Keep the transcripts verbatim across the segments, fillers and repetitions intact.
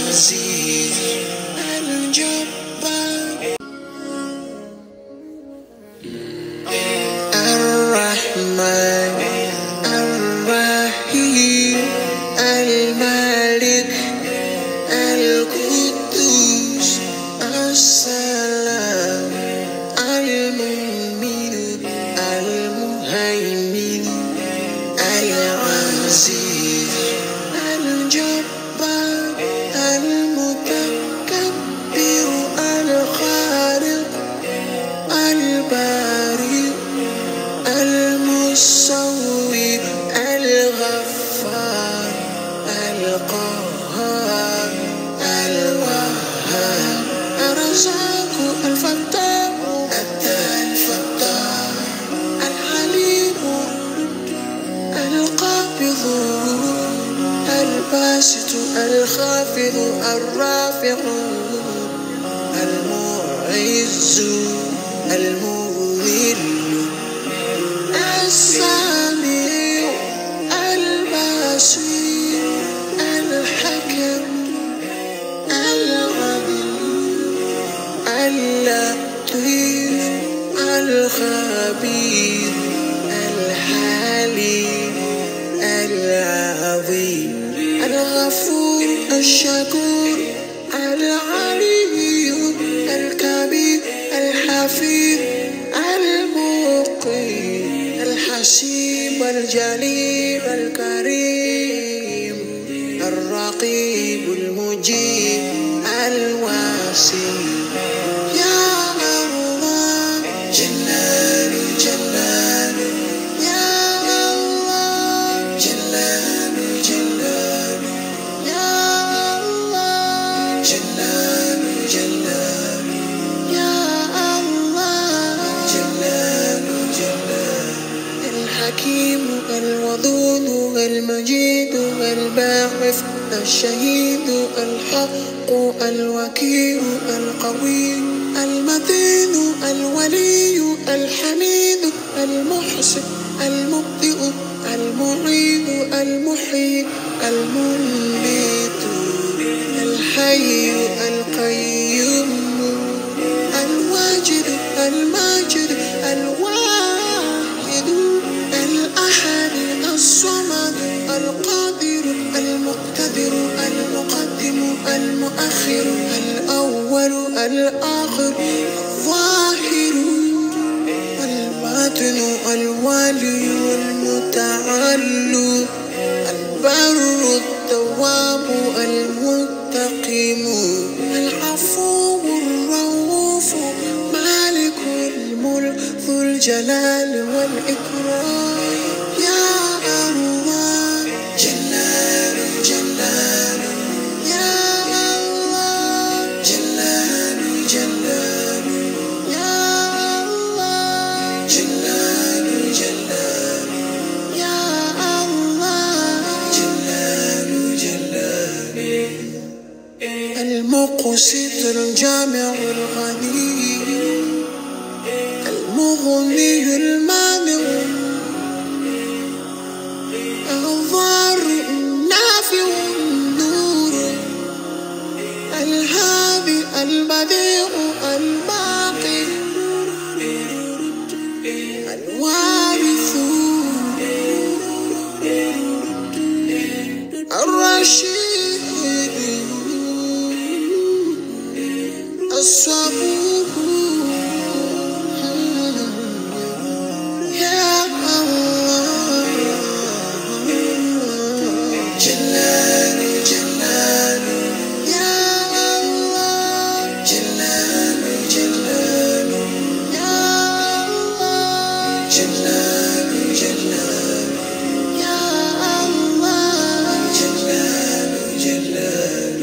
العزيز الجبار الرحمن الرحيم الملك القدوس السلام المؤمن المهيمن العزيز الجبار المتكبر الخالق البارئ المصور الغفار القهار الوهاب الرزاق الفتاح الفتاح العليم القابض الباسط الخافض الرافع المعز المذل السميع البصير الحكم العليم اللطيف الخبير الحليم العظيم الغفور الشكور العلي الكبير الحفيظ المقيم الحسيب الجليل الكريم الرقيب المجيب الواسع يا الله جلال جلال يا الله جلال جلال يا الله جلال جلال يا الله جلال جلال الحكيم الودود المجيد الباعث الشهيد الحق الوكيل القوي المتين الولي الحميد المحسن المبدئ المعيد المحيي المميت الحي القيوم الواجد الماجد الواحد الأحد الصمد القادر المقتدر المقدم المؤخر الأول الآخر الظاهر الباطن الوالي المتعال البر التواب المنتقم العفو الرؤوف مالك الملك ذو الجلال والإكرام يا الله جلال جلال يا الله جلال جلال يا الله جلال جلال يا الله جلال جلال المقسط الجامع الغني المغني المانع الضار النافع النور الهادي البديع الباقي الوارث الرشيد الصبور يا الله جلال جلال يا الله جلال جلال يا الله جلال جلال يا الله جلال جلال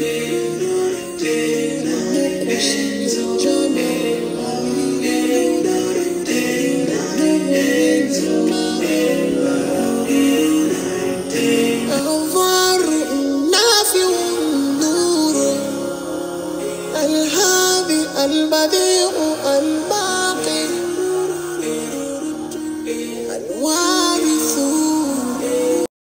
الضار النافع النور الهادي البديع